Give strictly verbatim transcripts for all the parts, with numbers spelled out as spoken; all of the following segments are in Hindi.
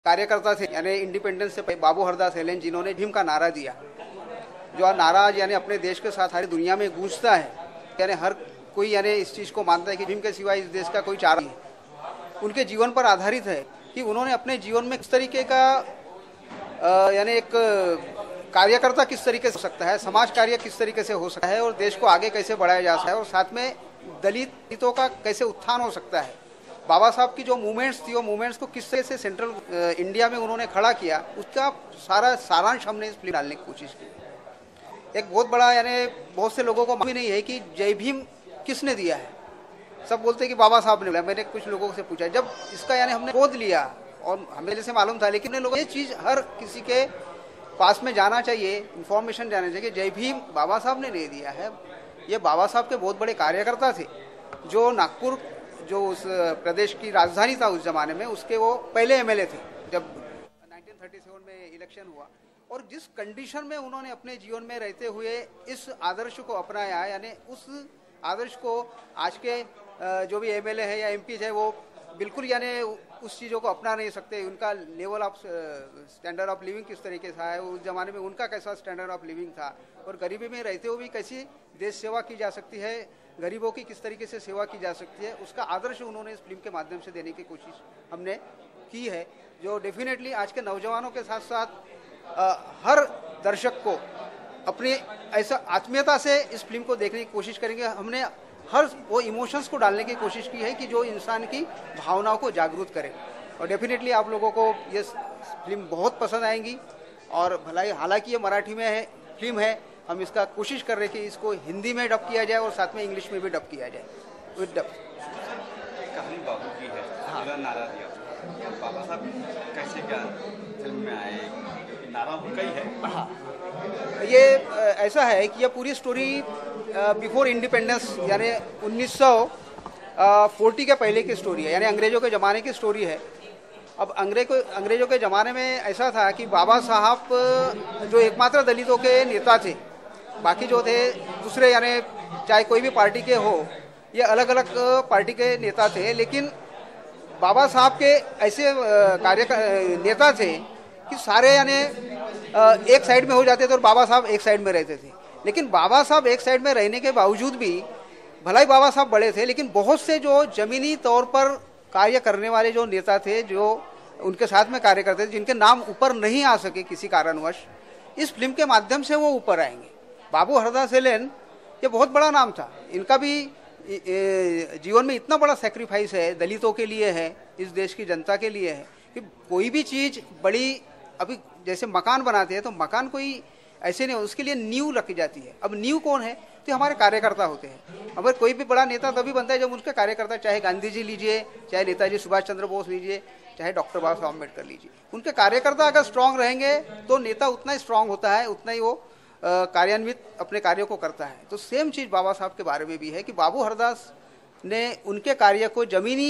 कार्यकर्ता थे, यानी इंडिपेंडेंस से पहले बाबू हरदास हेलेन, जिन्होंने भीम का नारा दिया, जो नारा यानी अपने देश के साथ सारी दुनिया में गूंजता है। यानी हर कोई यानी इस चीज़ को मानता है कि भीम के सिवा इस देश का कोई चारा नहीं है। उनके जीवन पर आधारित है कि उन्होंने अपने जीवन में किस तरीके का यानी एक कार्यकर्ता किस तरीके से हो सकता है, समाज कार्य किस तरीके से हो सकता है और देश को आगे कैसे बढ़ाया जा सकता है और साथ में दलितों का कैसे उत्थान हो सकता है। बाबा साहब की जो मूवमेंट्स थी वो मूवमेंट्स को किस तरह से सेंट्रल इंडिया में उन्होंने खड़ा किया, उसका सारा सारांश हमने इस फिल्म डालने की कोशिश की। एक बहुत बड़ा यानी बहुत से लोगों को मालूम नहीं है कि जय भीम किसने दिया है। सब बोलते हैं कि बाबा साहब ने दिया। मैंने कुछ लोगों से पूछा, जब इसका यानी हमने गोद लिया और हमें जैसे मालूम था, लेकिन लोग ये चीज़ हर किसी के पास में जाना चाहिए, इन्फॉर्मेशन जाना चाहिए, जय भीम बाबा साहब ने नहीं दिया है। ये बाबा साहब के बहुत बड़े कार्यकर्ता थे, जो नागपुर जो उस प्रदेश की राजधानी था उस जमाने में, उसके वो पहले एमएलए थे जब उन्नीस सौ सैंतीस में इलेक्शन हुआ। और जिस कंडीशन में उन्होंने अपने जीवन में रहते हुए इस आदर्श को अपनाया, यानी उस आदर्श को आज के जो भी एमएलए है या एमपी है वो बिल्कुल यानी उस चीज़ों को अपना नहीं सकते। उनका level of standard of living किस तरीके से है, उस जमाने में उनका कैसा स्टैंडर्ड ऑफ लिविंग था और गरीबी में रहते हुए भी कैसी देश सेवा की जा सकती है, गरीबों की किस तरीके से सेवा की जा सकती है, उसका आदर्श उन्होंने इस फिल्म के माध्यम से देने की कोशिश हमने की है, जो डेफिनेटली आज के नौजवानों के साथ साथ आ, हर दर्शक को अपनी ऐसा आत्मीयता से इस फिल्म को देखने की कोशिश करेंगे। हमने हर वो इमोशंस को डालने की कोशिश की है कि जो इंसान की भावनाओं को जागरूक करे, और डेफिनेटली आप लोगों को ये फिल्म बहुत पसंद आएंगी। और भलाई हालांकि ये मराठी में है फिल्म है, हम इसका कोशिश कर रहे हैं कि इसको हिंदी में डब किया जाए और साथ में इंग्लिश में भी डब किया जाए विद डब। कहानी बाबू की है, हाँ। नारा दिया बाबा साहब कैसे क्या फिल्म में आए, क्योंकि नारा उनका ही है। हाँ, ये ऐसा है कि यह पूरी स्टोरी बिफोर इंडिपेंडेंस यानी उन्नीस सौ चालीस के पहले की स्टोरी है, यानी अंग्रेजों के ज़माने की स्टोरी है। अब अंग्रेज को अंग्रेजों के ज़माने में ऐसा था कि बाबा साहब जो एकमात्र दलितों के नेता थे, बाकी जो थे दूसरे यानी चाहे कोई भी पार्टी के हो, ये अलग अलग पार्टी के नेता थे, लेकिन बाबा साहब के ऐसे कार्य नेता थे कि सारे यानी एक साइड में हो जाते थे और बाबा साहब एक साइड में रहते थे। लेकिन बाबा साहब एक साइड में रहने के बावजूद भी, भलाई बाबा साहब बड़े थे, लेकिन बहुत से जो जमीनी तौर पर कार्य करने वाले जो नेता थे, जो उनके साथ में कार्य करते थे, जिनके नाम ऊपर नहीं आ सके किसी कारणवश, इस फिल्म के माध्यम से वो ऊपर आएंगे। बाबू हरदास हेलेन ये बहुत बड़ा नाम था, इनका भी जीवन में इतना बड़ा सेक्रीफाइस है, दलितों के लिए है, इस देश की जनता के लिए है कि कोई भी चीज़ बड़ी, अभी जैसे मकान बनाते हैं तो मकान कोई ऐसे नहीं, उसके लिए नींव रखी जाती है। अब नींव कौन है, तो हमारे कार्यकर्ता होते हैं। अगर कोई भी बड़ा नेता तभी बनता है जब उसके कार्यकर्ता, चाहे गांधी जी लीजिए, चाहे नेताजी सुभाष चंद्र बोस लीजिए, चाहे डॉक्टर बाबा साहब अम्बेडकर लीजिए, उनके कार्यकर्ता अगर स्ट्रांग रहेंगे तो नेता उतना ही स्ट्रांग होता है, उतना ही वो कार्यान्वित अपने कार्यों को करता है। तो सेम चीज़ बाबा साहब के बारे में भी है कि बाबू हरदास ने उनके कार्य को जमीनी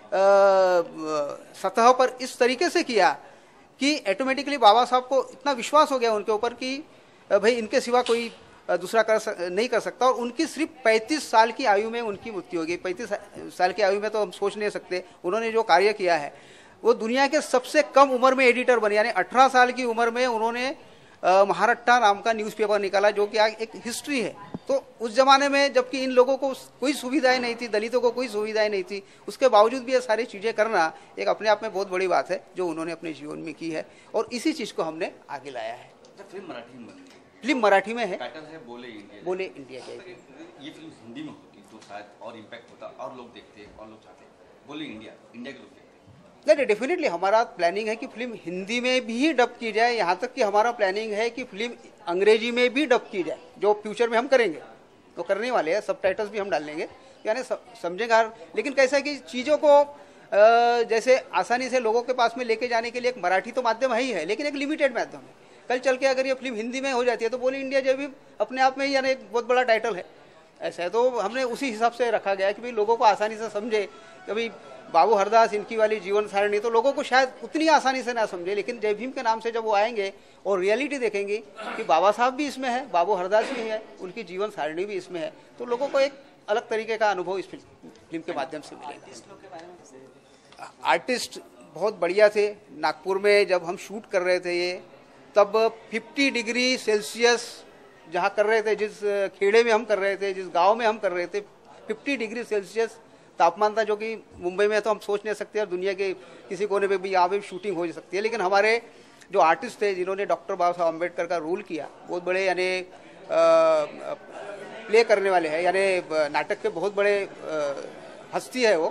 सतह पर इस तरीके से किया कि ऑटोमेटिकली बाबा साहब को इतना विश्वास हो गया उनके ऊपर कि भाई इनके सिवा कोई दूसरा कर सक, नहीं कर सकता। और उनकी सिर्फ पैंतीस साल की आयु में उनकी मृत्यु हो गई। पैंतीस साल की आयु में तो हम सोच नहीं सकते उन्होंने जो कार्य किया है। वो दुनिया के सबसे कम उम्र में एडिटर बने, यानी अठारह साल की उम्र में उन्होंने महाराष्ट्र नाम का न्यूज़पेपर निकाला, जो कि आज एक हिस्ट्री है। तो उस जमाने में जबकि इन लोगों को कोई सुविधाएं नहीं थी, दलितों को कोई सुविधाएं नहीं थी, उसके बावजूद भी ये सारी चीज़ें करना एक अपने आप में बहुत बड़ी बात है जो उन्होंने अपने जीवन में की है, और इसी चीज़ को हमने आगे लाया है। फिल्म मराठी में बनी, फिल्म मराठी में है, टाइटल है बोले इंडिया। बोले इंडिया के। ये फिल्म हिंदी में होती तो शायद और इम्पैक्ट होता, और लोग देखते और लोग चाहते। बोले इंडिया, इंडिया के लोग देखते। नहीं, डेफिनेटली हमारा प्लानिंग है कि फिल्म हिंदी में भी डब की जाए, यहाँ तक कि हमारा प्लानिंग है कि फिल्म अंग्रेजी में भी डब की जाए, जो फ्यूचर में हम करेंगे, तो करने वाले हैं। सब टाइटल्स भी हम डाल लेंगे, यानी समझेगा। लेकिन कैसा है कि चीज़ों को जैसे आसानी से लोगों के पास में लेके जाने के लिए एक मराठी तो माध्यम है ही है, लेकिन एक लिमिटेड माध्यम है। कल चल के अगर ये फिल्म हिंदी में हो जाती है तो बोले इंडिया जो भी अपने आप में ही यानी एक बहुत बड़ा टाइटल है। ऐसा है, तो हमने उसी हिसाब से रखा गया कि भाई लोगों को आसानी से समझे। कभी बाबू हरदास इनकी वाली जीवन सारणी तो लोगों को शायद उतनी आसानी से ना समझे, लेकिन जय भीम के नाम से जब वो आएंगे और रियलिटी देखेंगे कि बाबा साहब भी इसमें है, बाबू हरदास भी है, उनकी जीवन सारणी भी इसमें है, तो लोगों को एक अलग तरीके का अनुभव इस फिल्म के माध्यम से मिलेगा। आर्टिस्ट बहुत बढ़िया थे। नागपुर में जब हम शूट कर रहे थे ये, तब पचास डिग्री सेल्सियस जहाँ कर रहे थे, जिस खेड़े में हम कर रहे थे, जिस गांव में हम कर रहे थे, पचास डिग्री सेल्सियस तापमान था, जो कि मुंबई में तो हम सोच नहीं सकते और दुनिया के किसी कोने पे भी यहाँ पे शूटिंग हो सकती है। लेकिन हमारे जो आर्टिस्ट थे जिन्होंने डॉक्टर बाबा साहब अम्बेडकर का रोल किया, बहुत बड़े यानी प्ले करने वाले हैं, यानी नाटक के बहुत बड़े आ, हस्ती है वो।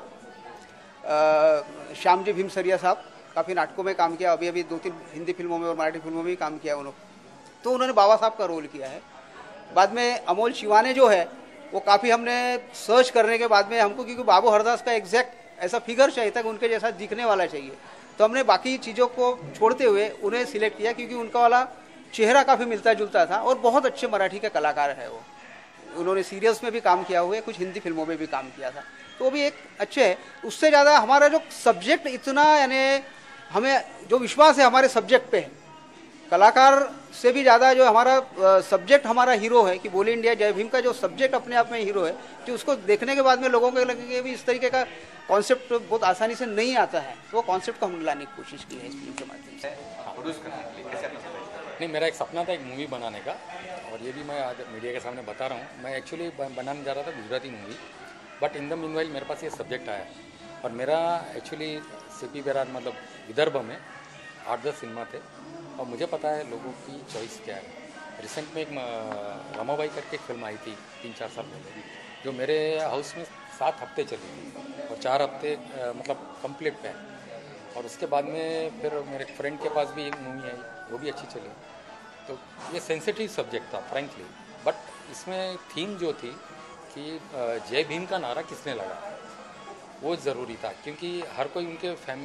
आ, श्याम जी भीम सरिया साहब काफ़ी नाटकों में काम किया, अभी अभी दो तीन हिंदी फिल्मों में और मराठी फिल्मों में भी काम किया उन्होंने, तो उन्होंने बाबा साहब का रोल किया है। बाद में अमोल शिवाने जो है वो काफ़ी हमने सर्च करने के बाद में हमको, क्योंकि बाबू हरदास का एग्जैक्ट ऐसा फिगर चाहिए था कि उनके जैसा दिखने वाला चाहिए, तो हमने बाकी चीज़ों को छोड़ते हुए उन्हें सिलेक्ट किया, क्योंकि उनका वाला चेहरा काफ़ी मिलता जुलता था और बहुत अच्छे मराठी के कलाकार है वो। उन्होंने सीरियल्स में भी काम किया हुआ है, कुछ हिंदी फिल्मों में भी काम किया था, तो वो भी एक अच्छे है। उससे ज़्यादा हमारा जो सब्जेक्ट इतना, यानी हमें जो विश्वास है हमारे सब्जेक्ट पे है, कलाकार से भी ज़्यादा जो हमारा सब्जेक्ट हमारा हीरो है, कि बोले इंडिया जय भीम का जो सब्जेक्ट अपने आप में हीरो है, कि उसको देखने के बाद में लोगों को लगे कि भी इस तरीके का कॉन्सेप्ट बहुत आसानी से नहीं आता है, तो वो कॉन्सेप्ट को हमने लाने की कोशिश की है इस फिल्म के माध्यम से। नहीं, मेरा एक सपना था एक मूवी बनाने का, और ये भी मैं आज मीडिया के सामने बता रहा हूँ। मैं एक्चुअली बनाने जा रहा था Gujarati movie, but in the meanwhile मेरे पास ये सब्जेक्ट आया, और मेरा एक्चुअली सीपी बेरार मतलब विदर्भ में आठ दस सिनेमा थे, और मुझे पता है लोगों की चॉइस क्या है। रिसेंट में एक रमाबाई करके एक फिल्म आई थी तीन चार साल पहले, जो मेरे हाउस में सात हफ्ते चली थी, और चार हफ्ते मतलब कंप्लीट पे, और उसके बाद में फिर मेरे फ्रेंड के पास भी एक मूवी आई, वो भी अच्छी चली। तो ये सेंसिटिव सब्जेक्ट था फ्रेंकली, बट इसमें थीम जो थी कि जय भीम का नारा किसने लगा, वो ज़रूरी था, क्योंकि हर कोई उनके फैम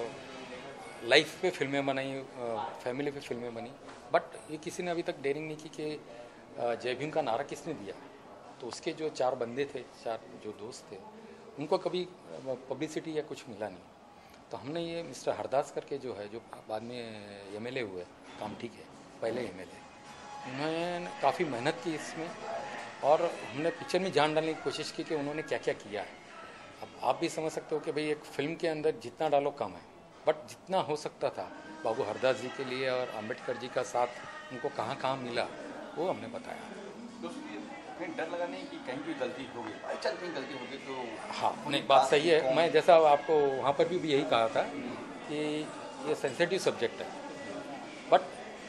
लाइफ पे फिल्में बनाई, फैमिली पे फिल्में बनी, बट ये किसी ने अभी तक डेयरिंग नहीं की कि जय भीम का नारा किसने दिया। तो उसके जो चार बंदे थे, चार जो दोस्त थे, उनको कभी पब्लिसिटी या कुछ मिला नहीं। तो हमने ये मिस्टर हरदास करके जो है, जो बाद में एमएलए हुए, काम ठीक है, पहले एमएलए, उन्होंने काफ़ी मेहनत की इसमें, और हमने पिक्चर में जान डालने की कोशिश की कि उन्होंने क्या क्या किया है। अब आप भी समझ सकते हो कि भाई एक फिल्म के अंदर जितना डालो कम है, बट जितना हो सकता था बाबू हरदास जी के लिए और अम्बेडकर जी का साथ उनको कहाँ कहाँ मिला, वो हमने बताया। कहीं डर लगा नहीं कि कहीं भी गलती हो गई, चल कहीं गलती हो गई तो? हाँ, नहीं, बात सही है। मैं जैसा आपको वहाँ पर भी, भी यही कहा था कि ये सेंसिटिव सब्जेक्ट है, बट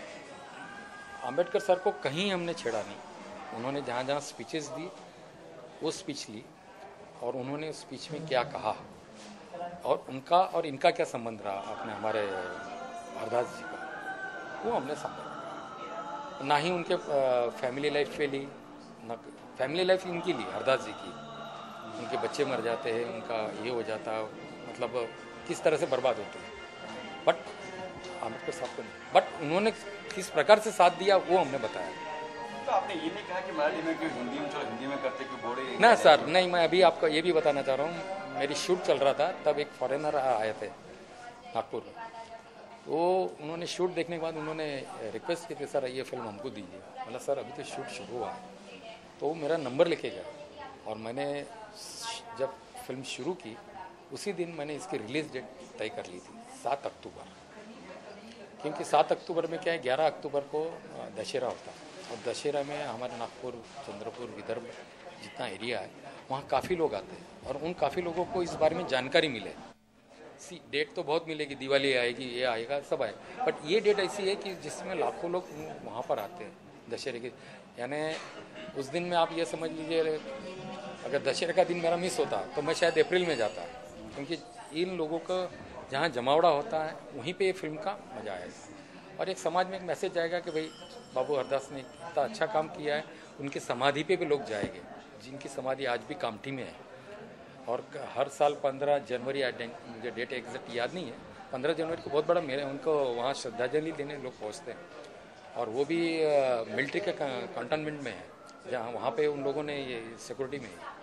अम्बेडकर सर को कहीं हमने छेड़ा नहीं। उन्होंने जहाँ जहाँ स्पीचेस दी वो स्पीच ली, और उन्होंने उस स्पीच में क्या कहा, और उनका और इनका क्या संबंध रहा अपने हमारे हरदास जी का, वो हमने समझा। ना ही उनके फैमिली लाइफ पे ली, ना फैमिली लाइफ इनकी ली, हरदास जी की। उनके बच्चे मर जाते हैं, उनका ये हो जाता, मतलब किस तरह से बर्बाद होते हैं, बट अम्बेडकर साहब को नहीं, बट उन्होंने किस प्रकार से साथ दिया वो हमने बताया। तो आपने ये नहीं कहा कि मराठी में क्यों, हिंदी में चलो हिंदी में करते क्यों, बोले ना सर, नहीं, मैं अभी आपको ये भी बताना चाह रहा हूँ, मेरी शूट चल रहा था, तब एक फॉरेनर आए थे नागपुर में, तो उन्होंने शूट देखने के बाद उन्होंने रिक्वेस्ट की थी, सर ये फिल्म हमको दीजिए। मतलब सर अभी तो शूट शुरू हुआ है, तो वो मेरा नंबर लेके गया, और मैंने जब फिल्म शुरू की उसी दिन मैंने इसकी रिलीज़ डेट तय कर ली थी, सात अक्टूबर, क्योंकि सात अक्टूबर में क्या है, ग्यारह अक्टूबर को दशहरा होता है, और दशहरा में हमारे नागपुर, चंद्रपुर, विदर्भ जितना एरिया है वहाँ काफ़ी लोग आते हैं, और उन काफ़ी लोगों को इस बारे में जानकारी मिले। सी डेट तो बहुत मिलेगी, दिवाली आएगी, ये आएगा, सब आए, बट ये डेट ऐसी है कि जिसमें लाखों लोग वहाँ पर आते हैं दशहरे के। यानी उस दिन में आप ये समझ लीजिए, अगर दशहरे का दिन मेरा मिस होता तो मैं शायद अप्रैल में जाता, क्योंकि इन लोगों का जहाँ जमावड़ा होता है वहीं पे ये फिल्म का मज़ा आएगा, और एक समाज में एक मैसेज जाएगा कि भाई बाबू हरदास ने इतना अच्छा काम किया है। उनकी समाधि पे भी लोग जाएंगे, जिनकी समाधि आज भी कामठी में है, और हर साल पंद्रह जनवरी, मुझे डेट एग्जैक्ट याद नहीं है, पंद्रह जनवरी को बहुत बड़ा मेरे उनको वहाँ श्रद्धांजलि देने लोग पहुँचते हैं, और वो भी मिलिट्री के कंटोनमेंट में है, जहाँ वहाँ पे उन लोगों ने ये सिक्योरिटी में है।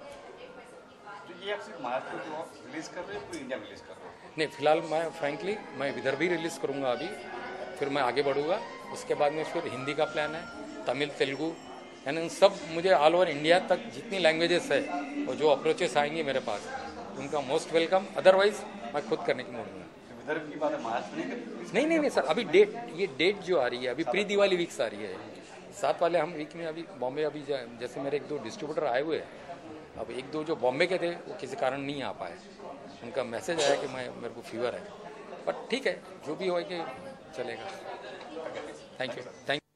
तो ये आप सिर्फ महाराष्ट्र को रिलीज़ कर रहे हो, पूरी इंडिया में रिलीज़ कर रहे हो? नहीं, फिलहाल मैं फ्रैंकली मैं विदर्भ ही रिलीज़ करूँगा अभी, फिर मैं आगे बढ़ूँगा, उसके बाद में फिर हिंदी का प्लान है, तमिल, तेलुगु, यानी सब मुझे ऑल ओवर इंडिया तक जितनी लैंग्वेजेस है और जो अप्रोचेस आएंगे मेरे पास, उनका मोस्ट वेलकम, अदरवाइज मैं खुद करने की मूड में हूँ। गर्व की बात है महाराष्ट्र में। नहीं नहीं नहीं सर, अभी डेट ये डेट जो आ रही है अभी प्री दिवाली वीक्स आ रही है, साथ वाले हम वीक में अभी बॉम्बे, अभी जैसे मेरे एक दो डिस्ट्रीब्यूटर आए हुए हैं, अब एक दो जो बॉम्बे के थे वो किसी कारण नहीं आ पाए, उनका मैसेज आया कि मैं मेरे को फीवर है, बट ठीक है जो भी हो कि चलेगा। Thank you thank